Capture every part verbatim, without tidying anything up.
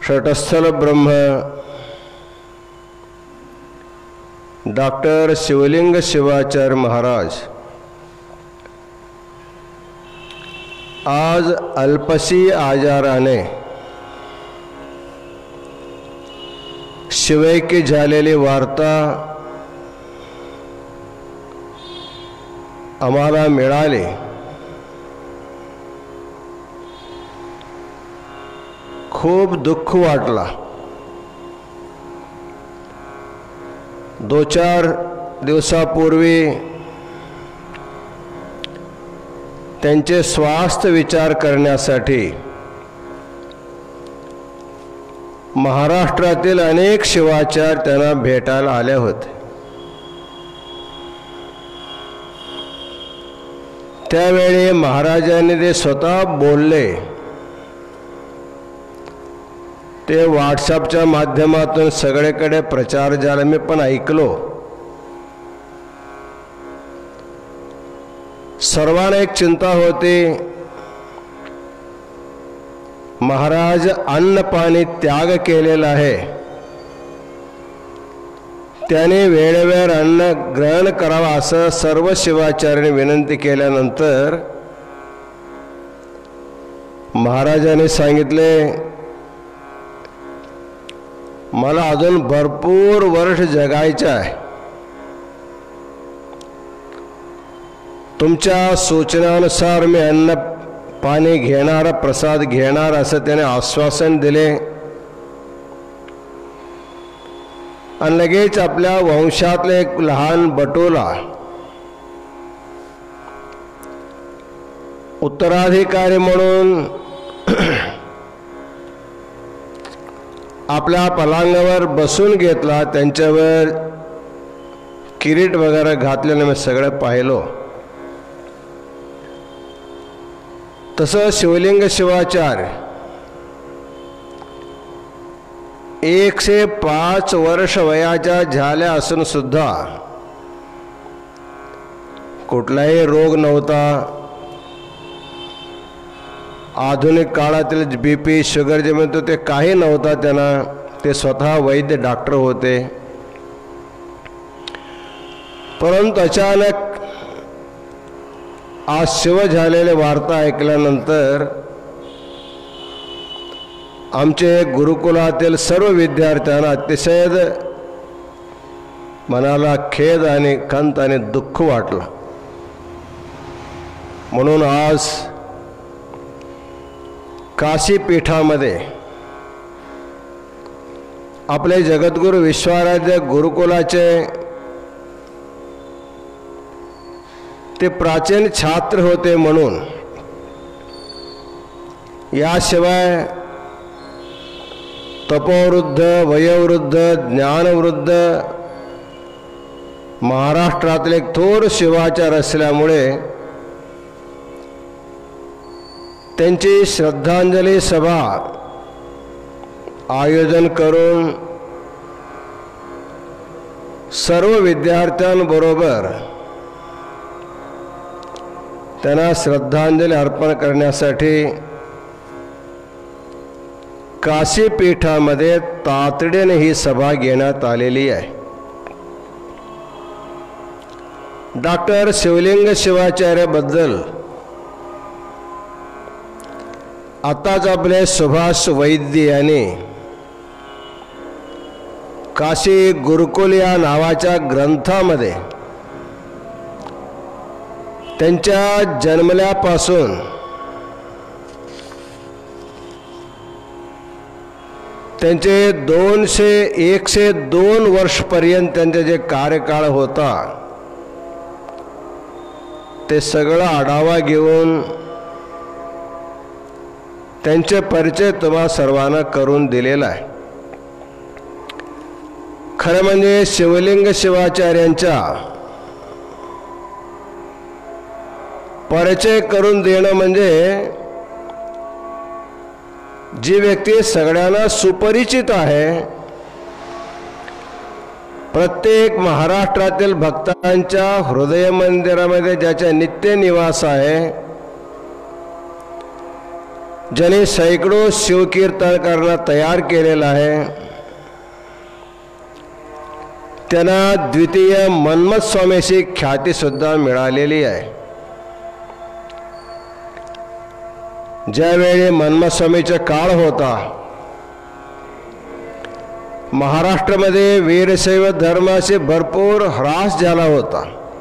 षटस्थल ब्रह्म doctor Shivling Shivacharya Maharaj आज अल्पशी आजाराने शिवैक्य झालेली वार्ता आम्हाला मिळाली। खूप दुःख वाटला। दो चार दिवसापूर्वी त्यांचे स्वास्थ्य विचार करण्यासाठी महाराष्ट्रातील अनेक शिवाचार्य त्यांना भेटायला आले होते। त्यावेळी महाराजांनी ते स्वतः बोलले, ते व्हॉट्सअपच्या माध्यमातून सगळीकडे प्रचार झाला, मी पण ऐकलो। सर्वांना एक चिंता होती, महाराज अन्न पाणी त्याग केलेला आहे, त्याने वेळेवर अन्न ग्रहण करावा असं सर्व शिवाचार्यांनी विनंती केल्यानंतर महाराजांनी सांगितले, मला अजून भरपूर वर्ष जगायचे आहे, तुमच्या सूचनानुसार मी अन्न पाणी घेणार, प्रसाद घेणार असं त्याने आश्वासन दिले। आणि लगेच आपल्या वंशातले एक लहान बटोला उत्तराधिकारी म्हणून आपल्या पलंगावर बसून घेतला, त्यांच्यावर किरीट वगैरे घातलेलं मी सगळं पाहिलो। तसं शिवलिंग शिवाचार्य एकशे पाच वर्ष वयाच्या झाल्या असून सुद्धा कुठलाही रोग नव्हता। आधुनिक काळातील बीपी शुगर जे म्हणतो ते काही नव्हता त्यांना, ते स्वतः वैद्य डॉक्टर होते। परंतु अचानक आज शिव झालेले वार्ता ऐकल्यानंतर आमचे गुरुकुलातील सर्व विद्यार्थ्यांना अतिशय मनाला खेद आणि खंत आणि दुःख वाटलं। म्हणून आज काशी पीठामध्ये आपले जगद्गुरु विश्वाराध्य गुरुकुलाचे ते प्राचीन छात्र होते, म्हणून याशिवाय तपोवृद्ध, वयोवृद्ध, ज्ञानवृद्ध महाराष्ट्रातले एक थोर शिवाचार्य असल्यामुळे त्यांची श्रद्धांजली सभा आयोजन करून सर्व विद्यार्थ्यांबरोबर त्यांना श्रद्धांजली अर्पण करण्यासाठी काशी पीठामध्ये तातडीने ही सभा घेण्यात आलेली आहे। डॉक्टर शिवलिंग शिवाचार्याबद्दल आताच आपले सुभाष वैद्य यांनी काशी गुरुकुल या नावाच्या ग्रंथामध्ये त्यांच्या जन्मल्यापासून त्यांचे दोनशे एकशे दोन वर्षपर्यंत त्यांचे जे कार्यकाळ होता ते सगळं आढावा घेऊन त्यांचे परिचय तुम्हा सर्वांना करून दिलेला आहे। खरं म्हणजे शिवलिंग शिवाचार्यांचा परिचय करून देणं म्हणजे जी व्यक्ती सगळ्यांना सुपरिचित आहे, प्रत्येक महाराष्ट्रातील भक्तांच्या हृदय मंदिरामध्ये ज्याचा नित्य निवास आहे, ज्याने सैकड़ो शिवकीर्तनकारांना तयार केलेला आहे, त्यांना द्वितीय मन्मथ स्वामीची ख्याती सुद्धा मिळालेली आहे. ज्यावेळी मन्मथ स्वामीचा काळ होता, महाराष्ट्रामध्ये वीरशैव धर्माचे भरपूर ह्रास झाला होता.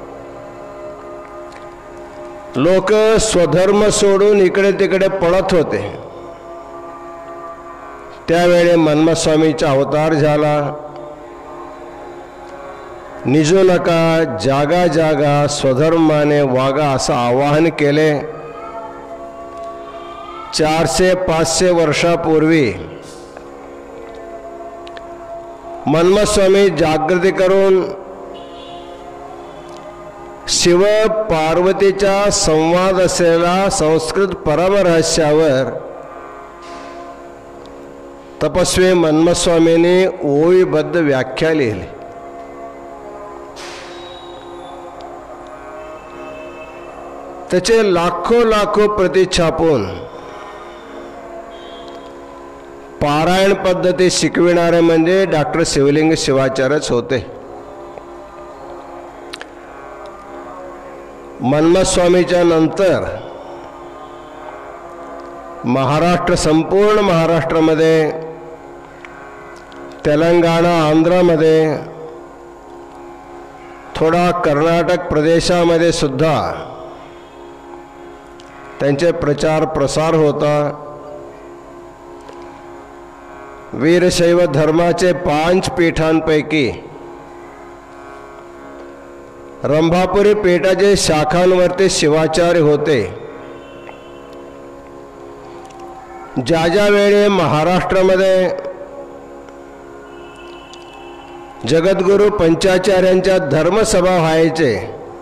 लोक स्वधर्म सोडून इकडे तिकडे पळत होते. त्यावेळी मन्मथ स्वामीचा अवतार झाला. निजू नका, जागा जागा, स्वधर्माने वागा असं आवाहन केले. चारशे पाचशे वर्षापूर्वी मन्मथ स्वामी जागृती करून शिव पार्वतीचा संवाद असलेला संस्कृत परमरहस्यावर तपस्वी मन्मथ स्वामींनी ओवीबद्ध व्याख्या लिहिली. त्याचे लाखो लाखो प्रती छापून पारायण पद्धती शिकविणारे म्हणजे डॉक्टर शिवलिंग शिवाचार्यच होते. मन्मथ स्वामीच्या नंतर महाराष्ट्र, संपूर्ण महाराष्ट्रामध्ये, तेलंगणा, आंध्रमध्ये, थोडा कर्नाटक प्रदेशामध्ये सुद्धा त्यांचे प्रचार प्रसार होता. वीरशैव धर्माचे पाच पीठांपैकी रंभापुरी पीठाचे शाखांवरती शिवाचार्य होते. ज्या ज्या वेळी महाराष्ट्रामध्ये जगद्गुरु पंचाचार्यांच्या धर्मसभा व्हायचे,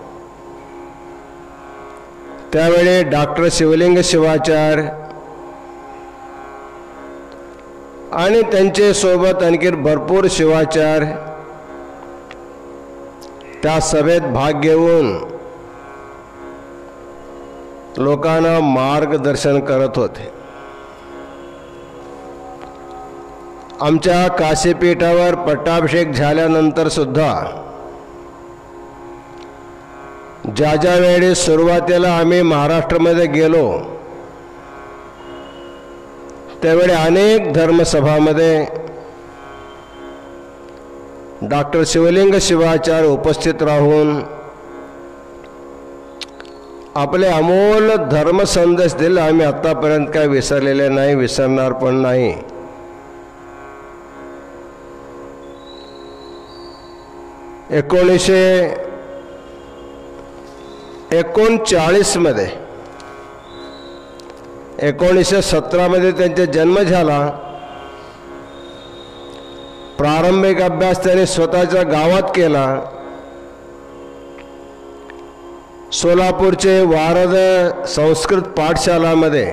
त्यावेळी डॉक्टर शिवलिंग शिवाचार्य आणि त्यांचे सोबत आणखी भरपूर शिवाचार्य त्या सभेत भाग घेऊन लोकांना मार्गदर्शन करत होते. आमच्या काशीपीठावर पट्टाभिषेक झाल्यानंतर सुद्धा ज्या ज्या वेळी सुरुवातीला आम्ही महाराष्ट्रामध्ये गेलो, त्यावेळी अनेक धर्मसभामध्ये डॉक्टर शिवलिंग शिवाचार्य उपस्थित राहून आपले अमोल धर्मसंदेश दिले. आम्ही आतापर्यंत काय विसरलेले नाही, विसरणार पण नाही. एकोणीसशे एकोणचाळीस मध्ये एकोणीसशे सतरामध्ये त्यांचा जन्म झाला. प्रारंभिक अभ्यास त्यांनी स्वतःच्या गावात केला. सोलापूरचे वारद संस्कृत पाठशालामध्ये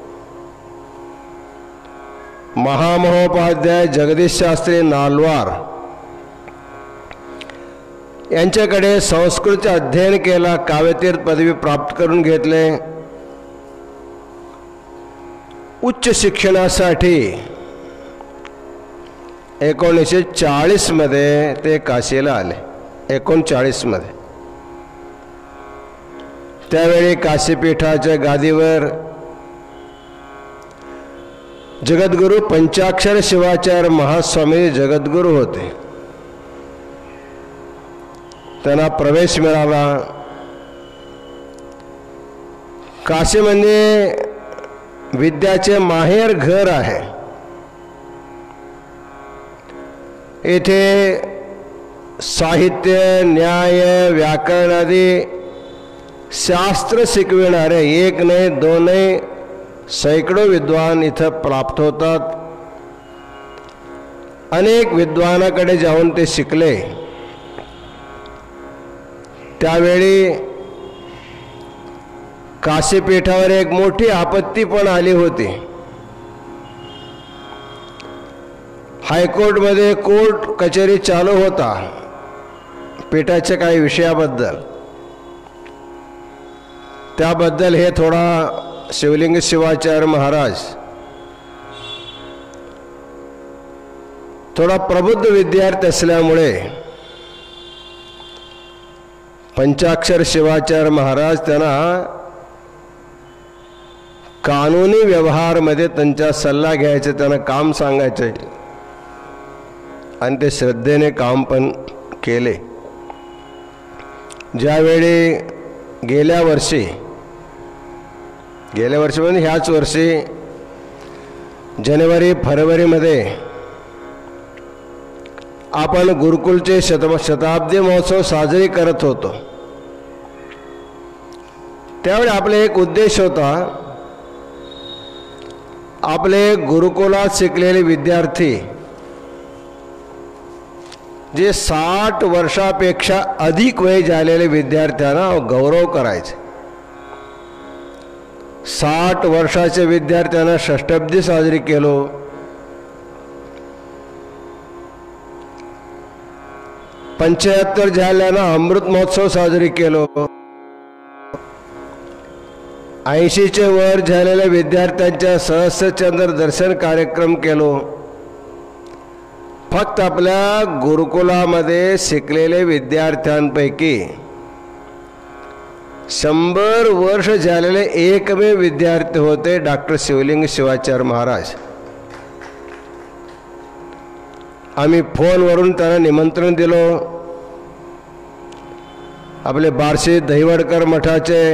महामहोपाध्याय जगदीश शास्त्री नालवार यांच्याकडे संस्कृतचे अध्ययन केला. काव्यतीर्थ पदवी प्राप्त करून घेतले. उच्च शिक्षणासाठी एकोणीसशे चाळीस मध्ये ते काशीला आले. एकोणचाळीस मध्ये त्यावेळी काशीपीठाच्या गादीवर जगद्गुरु पंचाक्षर शिवाचार्य महास्वामी जगद्गुरु होते. त्यांना प्रवेश मिळाला. काशी म्हणजे विद्याचे माहेर घर आहे. येथे साहित्य, न्याय, व्याकरण आदी शास्त्र शिकविणारे एक नाही दोन नाही सैकड़ो विद्वान इथं प्राप्त होतात. अनेक विद्वानाकडे जाऊन ते शिकले. त्यावेळी काशीपीठावर एक मोठी आपत्ती पण आली होती. हायकोर्टमध्ये कोर्ट कचेरी चालू होता पीठाच्या काही विषयाबद्दल. त्याबद्दल हे थोडा शिवलिंग शिवाचार्य महाराज थोडा प्रबुद्ध विद्यार्थी असल्यामुळे पंचाक्षर शिवाचार्य महाराज त्यांना कानूनी व्यवहारमध्ये त्यांचा सल्ला घ्यायचे, त्यांना काम सांगायचे आणि ते श्रद्धेने काम पण केले. ज्यावेळी गेल्या वर्षी गेल्या वर्षी म्हणजे ह्याच वर्षी जानेवारी फरवरीमध्ये आपण गुरुकुलचे शत शताब्दी महोत्सव साजरी करत होतो. त्यावेळी आपला एक उद्देश होता, आपले गुरुकुलात शिकलेले विद्यार्थी जे साठ वर्षापेक्षा अधिक वय झालेले विद्यार्थ्यांना गौरव करायचे. साठ वर्षाच्या विद्यार्थ्यांना षष्ठाब्दी साजरी केलो. पंच्याहत्तर झाल्यानं अमृत महोत्सव साजरी केलो. ऐंशीचे वर झालेल्या विद्यार्थ्यांच्या सहस्त्रचंद्र दर्शन कार्यक्रम केलो. फक्त आपल्या गुरुकुलामध्ये शिकलेले विद्यार्थ्यांपैकी शंभर वर्ष झालेले एकमेव विद्यार्थी होते डॉक्टर शिवलिंग शिवाचार्य महाराज. आम्ही फोनवरून त्यांना निमंत्रण दिलो. आपले बार्शी दहिवडकर मठाचे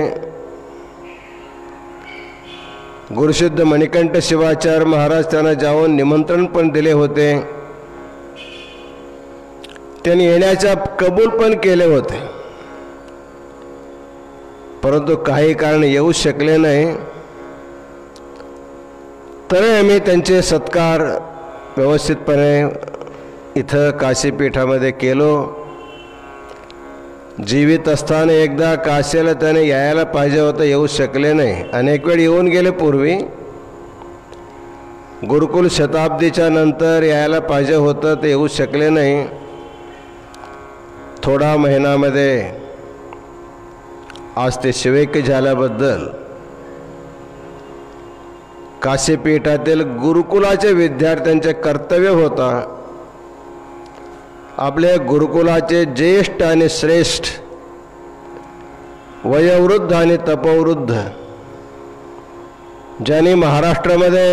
गुरुसिद्ध मणिकंठ शिवाचार्य महाराज त्यांना जाऊन निमंत्रण पण दिले होते. त्यांनी येण्याचा कबूल पण केले होते, परंतु काही कारण येऊ शकले नाही. तरी आम्ही त्यांचे सत्कार व्यवस्थितपणे इथं काशीपीठामध्ये केलो. जीवित असताना एकदा काशीला त्याने यायला पाहिजे होतं, येऊ शकले नाही. अनेक वेळ येऊन गेले पूर्वी. गुरुकुल शताब्दीच्या नंतर यायला पाहिजे होतं, ते येऊ शकले नाही. थोडा महिन्यामध्ये आज ते शिवैक्य झाल्याबद्दल काशीपीठातील गुरुकुलाच्या विद्यार्थ्यांचे कर्तव्य होता, आपल्या गुरुकुलाचे ज्येष्ठ आणि श्रेष्ठ वयोवृद्ध आणि तपवृद्ध ज्यांनी महाराष्ट्रामध्ये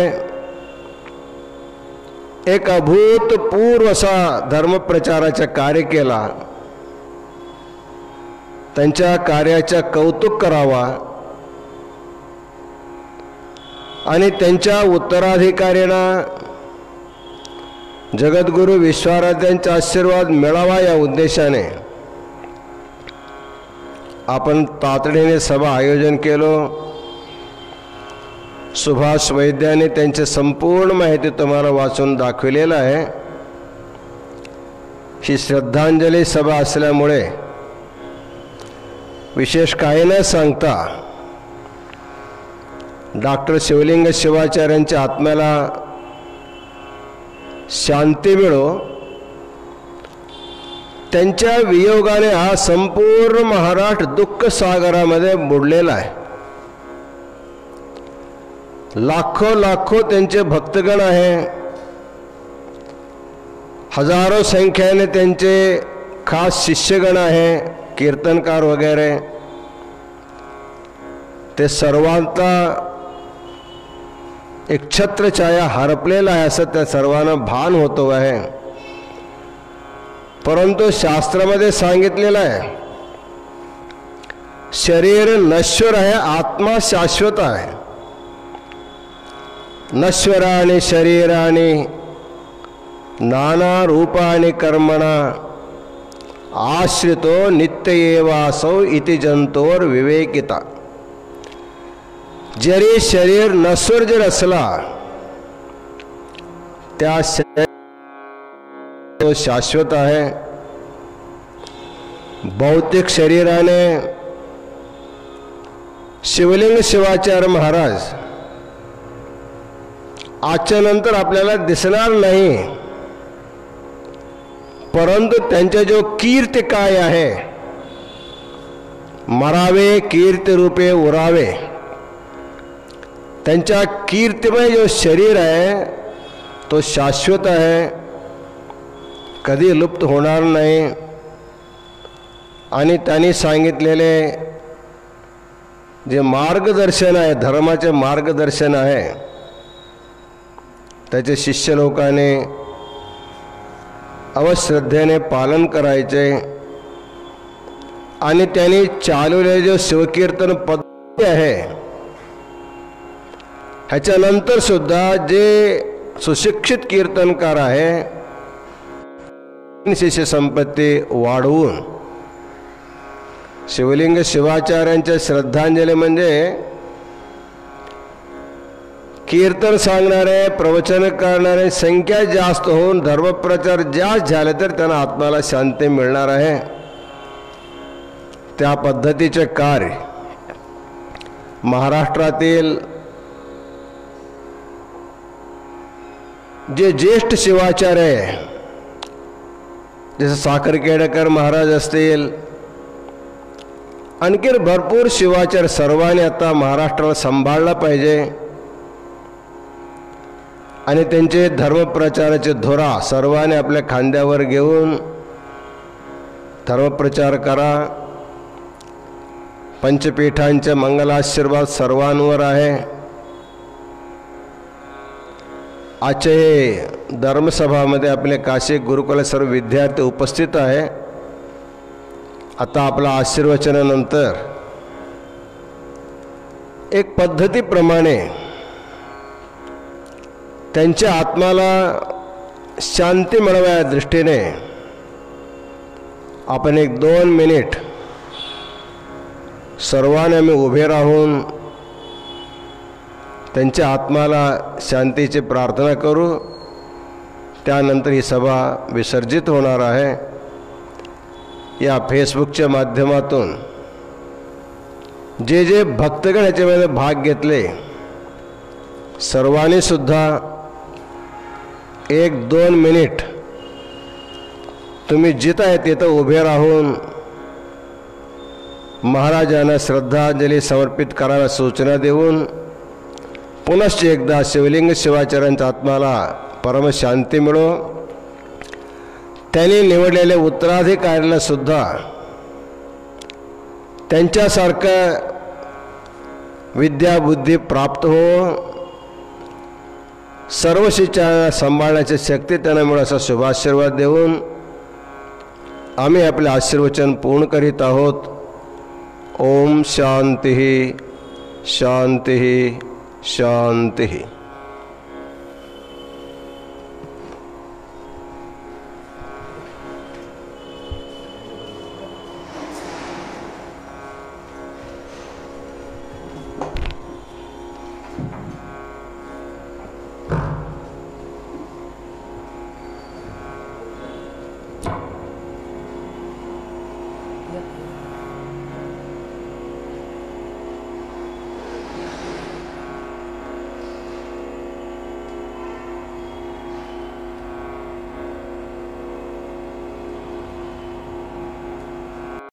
एक अभूतपूर्व असा धर्मप्रचाराचा कार्य केला, त्यांच्या कार्याचा कौतुक करावा आणि त्यांच्या उत्तराधिकाऱ्यांना जगद्गुरु विश्वाराध्यांचा आशीर्वाद मिळावा या उद्देशाने आपण तातडीने सभा आयोजन केलो. सुभाष वैद्यांनी त्यांची संपूर्ण माहिती तुम्हाला वाचून दाखविलेलं आहे. ही श्रद्धांजली सभा असल्यामुळे विशेष काही न सांगता डॉक्टर शिवलिंग शिवाचार्यांच्या आत्म्याला शांती मिळो, त्यांच्या वियोगाने हा संपूर्ण महाराष्ट्र दुःख सागरामध्ये बुडलेला आहे. लाखो लाखो त्यांचे भक्तगण आहे, हजारो संख्येने त्यांचे खास शिष्यगण आहे, कीर्तनकार वगैरे. ते सर्वांचा एक छत्रछाया हरपलेला आहे असं त्या सर्वांना भान होतो आहे. परंतु शास्त्रामध्ये सांगितलेलं आहे, शरीर नश्वर आहे, आत्मा शाश्वत आहे. नश्वराणि शरीराणि नाना रूपाणि कर्मणा आश्रितो नित्यएवासौ इति जंतोर विवेकिता. जरी शरीर नश्वर जर असला, त्या तो शाश्वत आहे. भौतिक शरीराने शिवलिंग शिवाचार्य महाराज आजच्या नंतर आपल्याला दिसणार नाही, परंतु त्यांचा जो कीर्ती काय आहे, मरावे कीर्ती रूपे उरावे, त्यांच्या कीर्तिमय जो शरीर आहे तो शाश्वत आहे, कधी लुप्त होणार नाही। आणि त्यांनी सांगितलेले जे मार्गदर्शन आहे, धर्माचे मार्गदर्शन आहे, त्याचे शिष्य लोकांनी अवश्रद्धेने पालन करायचे। आणि त्यांनी चालवलेले जो शिवकीर्तन पद्धती आहे ह्याच्यानंतर सुद्धा जे सुशिक्षित कीर्तनकार आहे शिष्य संपत्ती वाढवून शिवलिंग शिवाचार्यांच्या श्रद्धांजली म्हणजे कीर्तन सांगणारे, प्रवचन करणारे संख्या जास्त होऊन धर्मप्रचार जास्त झाले तर त्यांना आत्म्याला शांती मिळणार आहे। त्या पद्धतीचे कार्य महाराष्ट्रातील जे ज्येष्ठ शिवाचार्य जसे साखरखेडकर महाराज असतील, आणखी भरपूर शिवाचार्य सर्वांनी आता महाराष्ट्राला सांभाळला पाहिजे आणि त्यांचे धर्मप्रचाराचे धोरा सर्वांनी आपल्या खांद्यावर घेऊन धर्मप्रचार करा। पंचपीठांचे मंगलाशीर्वाद सर्वांवर आहे। आजचे हे धर्मसभामध्ये आपले काशी गुरुकुल सर्व विद्यार्थी उपस्थित आहे। आता आपला आशीर्वचनानंतर एक पद्धतीप्रमाणे त्यांच्या आत्म्याला शांती मिळवाया दृष्टीने आपण एक दोन मिनिट सर्वांनी आम्ही उभे राहून त्यांच्या आत्म्याला शांतीची प्रार्थना करू। त्यानंतर ही सभा विसर्जित होणार आहे। या फेसबुकच्या माध्यमातून जे जे भक्तगण याच्यामध्ये भाग घेतले सर्वांनी सुद्धा एक दोन मिनिट तुम्ही जिथं आहे तिथं उभे राहून महाराजांना श्रद्धांजली समर्पित करायला सूचना देऊन पुनश्च एकदा शिवलिंग शिवाचार्यांच्या आत्म्याला परमशांती मिळो। त्यांनी निवडलेल्या उत्तराधिकाऱ्याला सुद्धा त्यांच्यासारखं विद्याबुद्धी प्राप्त हो, सर्व शिष्यांना सांभाळण्याची शक्ती त्यांना मिळो असा शुभाशीर्वाद देऊन आम्ही आपले आशीर्वचन पूर्ण करीत आहोत। ओम शांती शांती शांती।